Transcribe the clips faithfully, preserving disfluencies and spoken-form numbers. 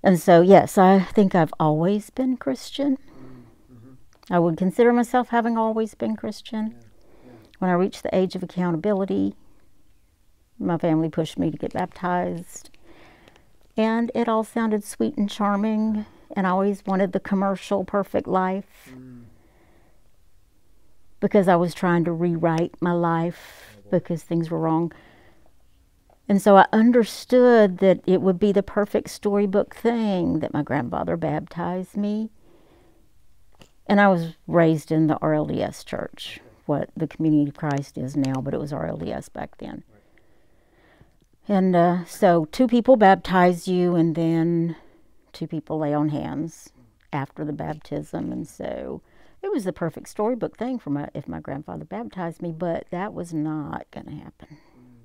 And so, yes, I think I've always been Christian. Mm-hmm. I would consider myself having always been Christian. Yeah. Yeah. When I reached the age of accountability, my family pushed me to get baptized. And it all sounded sweet and charming. And I always wanted the commercial perfect life. Mm. Because I was trying to rewrite my life Oh, boy. because things were wrong. And so I understood that it would be the perfect storybook thing that my grandfather baptized me. And I was raised in the R L D S church, what the Community of Christ is now, but it was R L D S back then. Right. And uh, so two people baptize you, and then two people lay on hands after the baptism. And so it was the perfect storybook thing for my, if my grandfather baptized me, but that was not going to happen.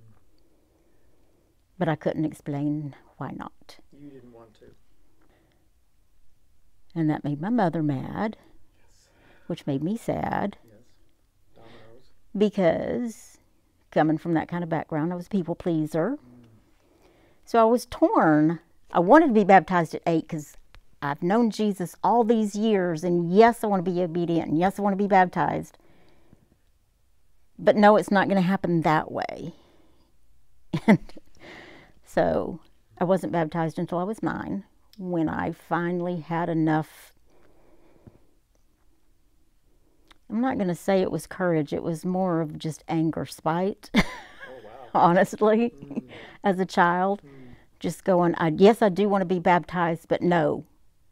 But I couldn't explain why not. You didn't want to. And that made my mother mad, Yes. which made me sad, Yes. Dominoes. because coming from that kind of background, I was a people pleaser. Mm. So I was torn. I wanted to be baptized at eight because I've known Jesus all these years, and yes, I want to be obedient, and yes, I want to be baptized. But no, it's not going to happen that way. And so I wasn't baptized until I was nine, when I finally had enough. I'm not going to say it was courage. It was more of just anger, spite, Oh, wow. honestly, Mm. as a child. Mm. Just going, I, yes, I do want to be baptized, but no.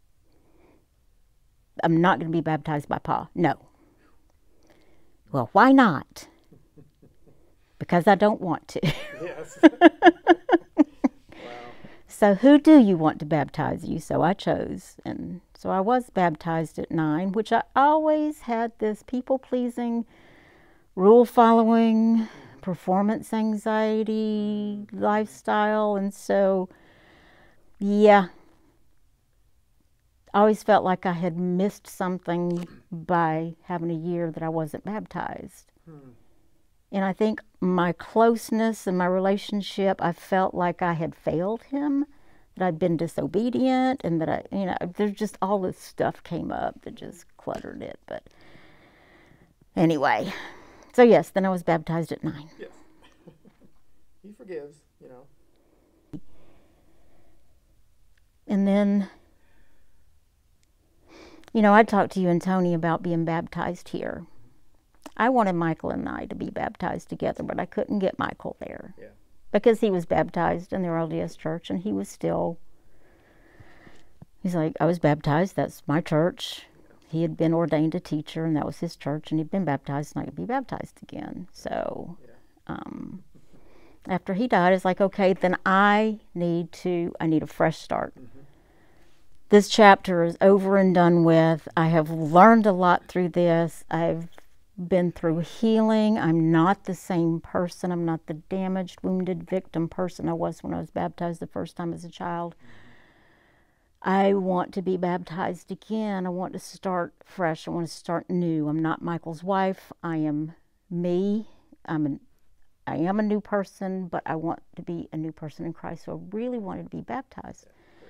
I'm not going to be baptized by Pa. No. Well, why not? Because I don't want to. Yes. Wow. So who do you want to baptize you? So I chose. And so I was baptized at nine, which I always had this people-pleasing, rule-following, performance anxiety lifestyle. And so, yeah, I always felt like I had missed something by having a year that I wasn't baptized. Hmm. And I think my closeness and my relationship, I felt like I had failed him, that I'd been disobedient, and that I, you know, there's just all this stuff came up that just cluttered it. But anyway, so yes, then I was baptized at nine. Yes. He forgives, you know. And then, you know, I talked to you and Tony about being baptized here. I wanted Michael and I to be baptized together, but I couldn't get Michael there. Yeah. Because he was baptized in the R L D S church, and he was still, he's like, I was baptized, that's my church. He had been ordained a teacher, and that was his church, and he'd been baptized, and I could be baptized again. So, Yeah. um, after he died, it's like, okay, then I need to, I need a fresh start. Mm-hmm. This chapter is over and done with. I have learned a lot through this. I've been through healing. I'm not the same person. I'm not the damaged, wounded victim person I was when I was baptized the first time as a child. I want to be baptized again. I want to start fresh. I want to start new. I'm not Michael's wife. I am me. I'm an, I am a new person, but I want to be a new person in Christ. So I really wanted to be baptized.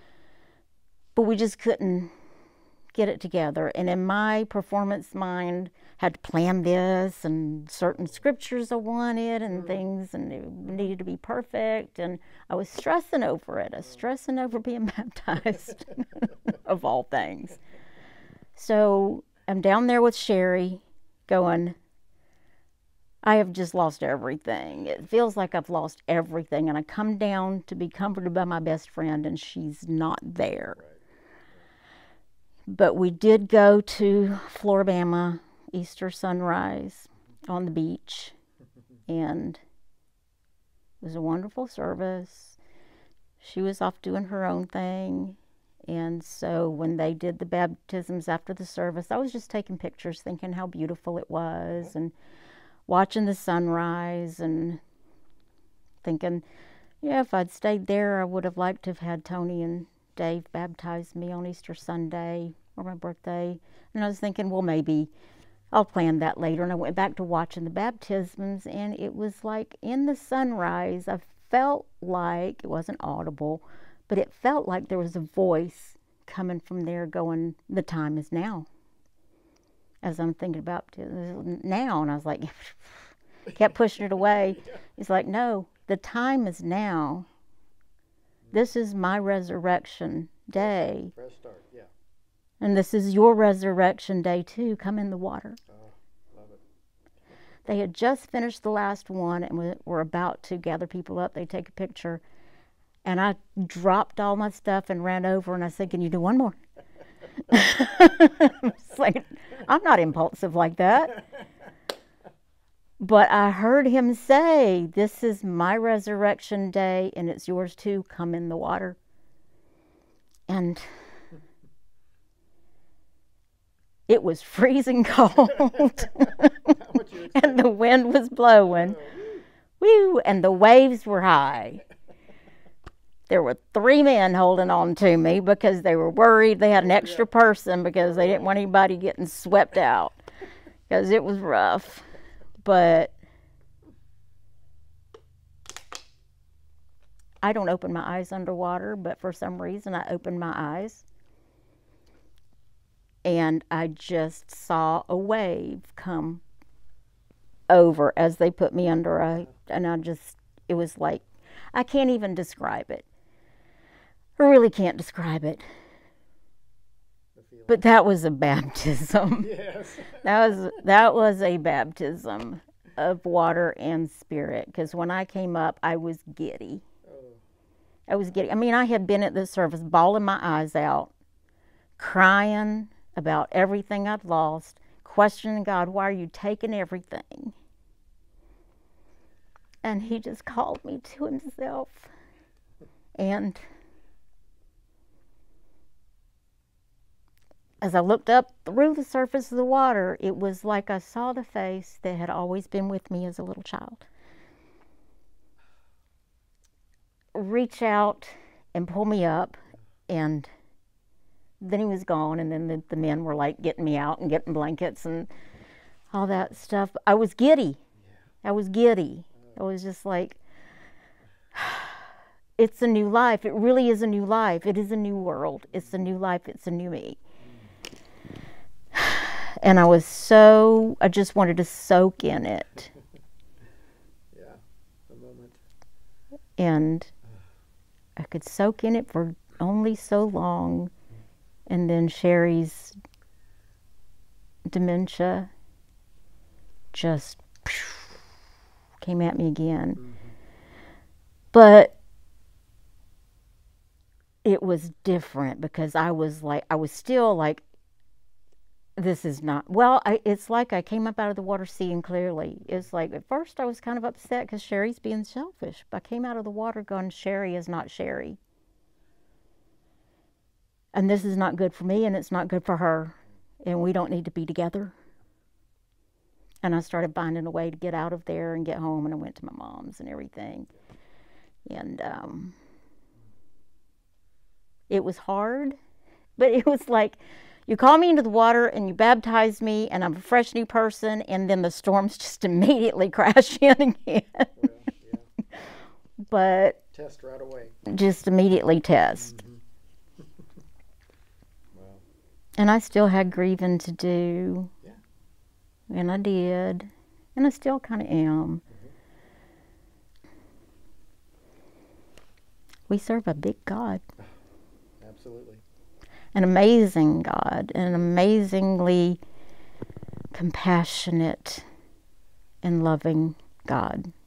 But we just couldn't get it together. And in my performance mind, had to plan this, and certain scriptures I wanted, and things, and it needed to be perfect. And I was stressing over it. I was stressing over being baptized, of all things. So I'm down there with Sherry going, I have just lost everything. It feels like I've lost everything. And I come down to be comforted by my best friend, and she's not there. Right. But we did go to Floribama, Easter sunrise on the beach, and it was a wonderful service. She was off doing her own thing, and so when they did the baptisms after the service, I was just taking pictures, thinking how beautiful it was, and watching the sunrise, and thinking, yeah, if I'd stayed there, I would have liked to have had Tony and Dave baptize me on Easter Sunday or my birthday. And I was thinking, well, maybe I'll plan that later. And I went back to watching the baptisms, and it was like in the sunrise, I felt like, it wasn't audible, But it felt like there was a voice coming from there going, the time is now. As I'm thinking about now, and I was like, kept pushing it away. He's like, no, the time is now. This is my resurrection day. Fresh start, yeah. And this is your resurrection day too. Come in the water. Oh, love it. They had just finished the last one and were about to gather people up. They take a picture. And I dropped all my stuff and ran over and I said, can you do one more? It's like, I'm not impulsive like that. But I heard him say, this is my resurrection day and it's yours too. Come in the water. And it was freezing cold. And the wind was blowing. Woo! And the waves were high. There were three men holding on to me because they were worried they had an extra person because they didn't want anybody getting swept out because it was rough. But I don't open my eyes underwater, but for some reason I opened my eyes and I just saw a wave come over as they put me under a, and I just, it was like, I can't even describe it. I really can't describe it. But that was a baptism. Yes. That was that was a baptism of water and spirit. Because when I came up, I was giddy. Oh. I was giddy. I mean, I had been at this service bawling my eyes out, crying about everything I'd lost, questioning God, why are you taking everything? And he just called me to himself. And as I looked up through the surface of the water, it was like I saw the face that had always been with me as a little child reach out and pull me up, and then he was gone, and then the, the men were like getting me out and getting blankets and all that stuff. I was giddy. I was giddy. I was just like, it's a new life. It really is a new life. It is a new world. It's a new life. It's a new me. And I was so, I just wanted to soak in it. Yeah, a moment. And I could soak in it for only so long. And then Sherry's dementia just came at me again. Mm-hmm. But it was different because I was like, I was still like, this is not, well, I, it's like I came up out of the water seeing clearly. It's like, at first I was kind of upset because Sherry's being selfish. But I came out of the water going, Sherry is not Sherry. And this is not good for me, and it's not good for her. And we don't need to be together. And I started finding a way to get out of there and get home, and I went to my mom's and everything. And um, it was hard, but it was like, you call me into the water and you baptize me and I'm a fresh new person, and then the storms just immediately crash in again. Well, yeah. But test right away. Just immediately test. Mm-hmm. Wow. And I still had grieving to do. Yeah. And I did. And I still kind of am. Mm-hmm. We serve a big God. Absolutely. An amazing God, an amazingly compassionate and loving God.